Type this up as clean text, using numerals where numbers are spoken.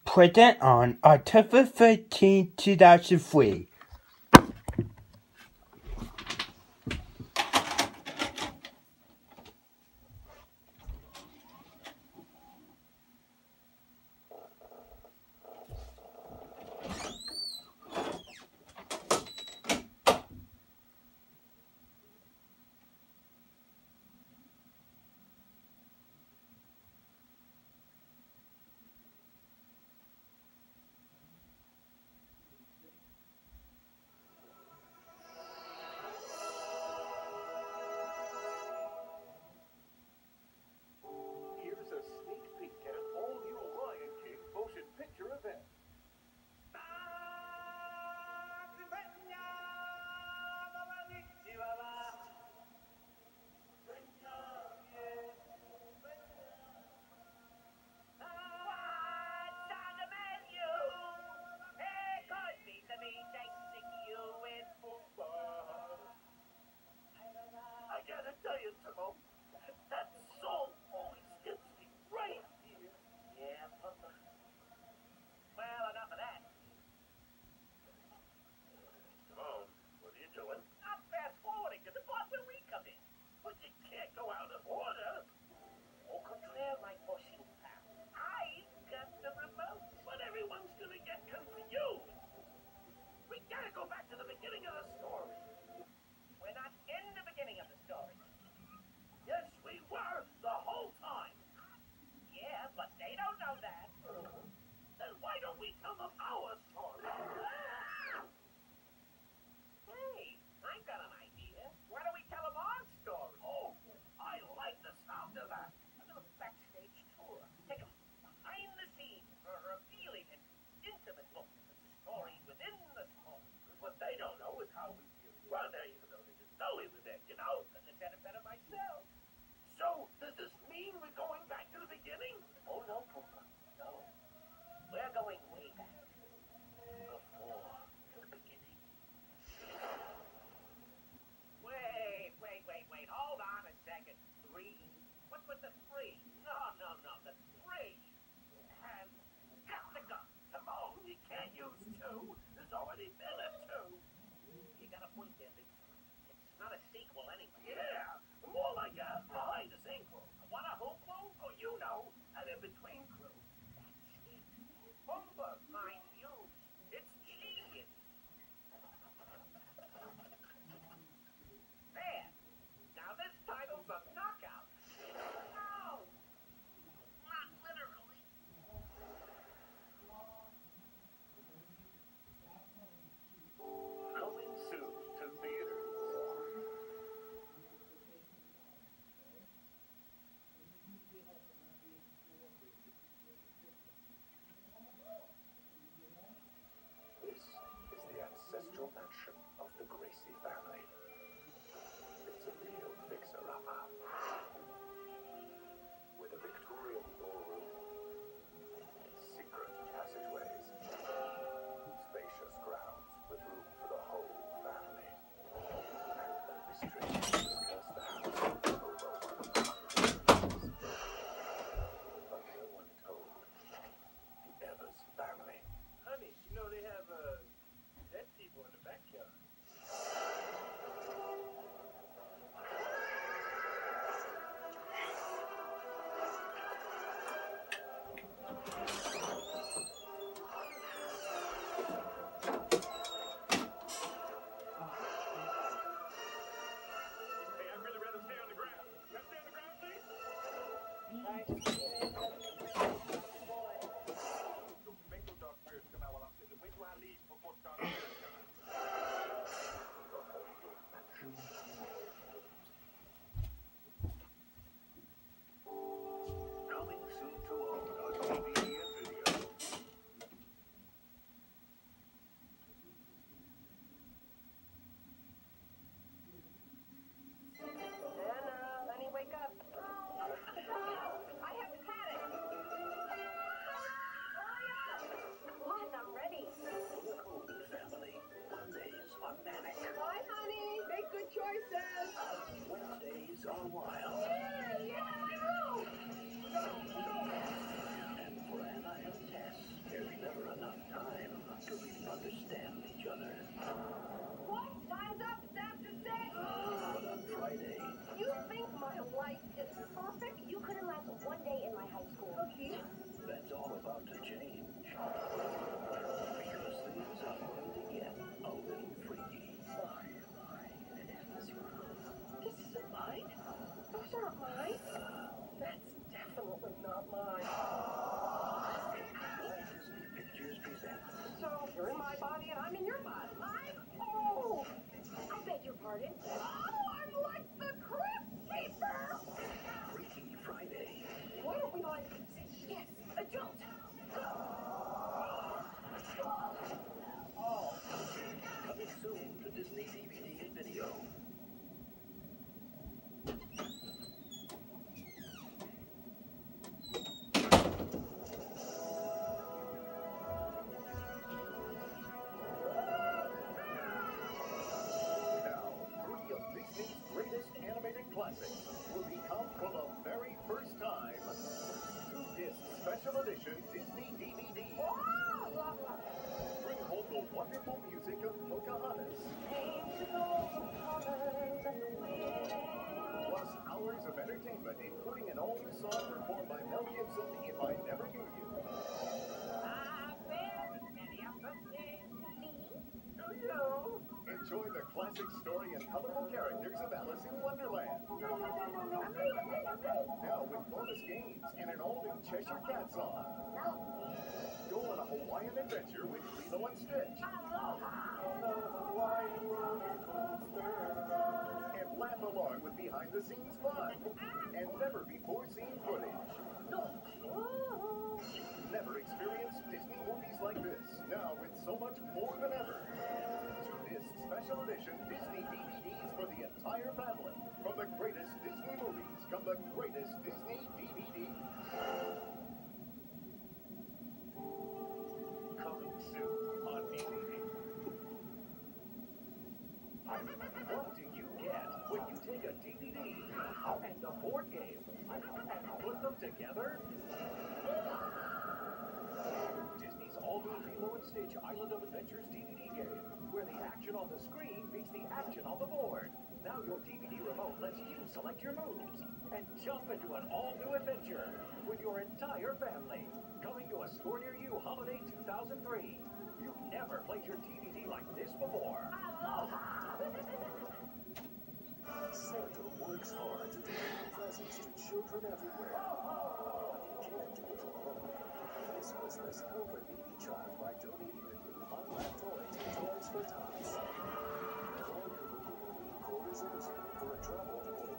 present on October 13, 2003. Here's a sneak peek at an all-new Lion King motion picture event. I gotta tell you, Timon, that song always gets me right here. Yeah, Papa. Well, enough of that. Timon, what are you doing? I'm fast forwarding to the part where we come in. But you can't go out of order. Au contraire, my pushing pal. I got the remote. But everyone's gonna get confused. We gotta go back to the beginning of the story. We're not in the beginning of the story. Yes, we were the whole time. Yeah, but they don't know that. Then why don't we tell them our story? Hey, I've got an idea. Why don't we tell them our story? Oh, I like the sound of that. A little backstage tour. Take them behind the scenes for a revealing and intimate look at the story within the story. What they don't know is how we really were there, even though they didn't know we were there, you know? Couldn't have said it better myself. So, does this mean we're going back to the beginning? Oh, no, Pumbaa. No. We're going way back. Before the beginning. Wait. Hold on a second. Three? What's with the three? No. The three has got to go. Timon, you can't use two. There's already been a two. You got a point there, big fella. It's not a sequel anyway. Yeah, more like a behind-the-scenes crew. Want a who crew? Oh, you know, an in-between crew. That's it. Pumbaa, my muse. It's genius. There. Now this title's a knockout. No, not literally. Coming soon to theaters. This is the ancestral mansion of the Gracie family. It's a real fixer-upper. With a Victorian ballroom, secret passageways, spacious grounds with room for the whole family, and a mystery that has cursed the house for over 100 years. But no one told the Evers family. Honey, you know they have dead people in the backyard. Hey, I'd really rather stay on the ground. Can I stay on the ground, please? Don't make no dark spirits come out while I'm sitting. Wait till I leave before the dark spirits come out. The haunted mansion. Coming soon to all on DVD and video. Anna, honey, wake up. I haven't Special Edition Disney DVD. Bring home the wonderful music of Pocahontas. Plus hours of entertainment, including an all-new song performed by Mel Gibson, If I Never Knew You. Enjoy the classic story and colorful characters of Alice in Wonderland. Now with bonus games and an all-new Cheshire Cat song. Go on a Hawaiian adventure with Lilo and Stitch. And laugh along with behind-the-scenes fun. And never-before-seen footage. You've never experienced Disney movies like this. Now with so much more than ever. 2-disc special edition Disney DVDs for the entire family. From the greatest Disney movies come the greatest Disney DVDs. Coming soon on DVD. What do you get when you take a DVD and a board game and put them together? Disney's all-new Lilo and Stitch Island of Adventures DVD game, where the action on the screen beats the action on the board. Now your DVD remote lets you select your moves and jump into an all-new adventure with your entire family. Coming to a store near you holiday 2003. You've never played your DVD like this before. Santa works hard to deliver presents to children everywhere. But he can't do it alone. This Christmas, help a needy child by donating a new unwrapped toy to Toys for Tots. Call your local Marine Corps Reserves unit for a travel to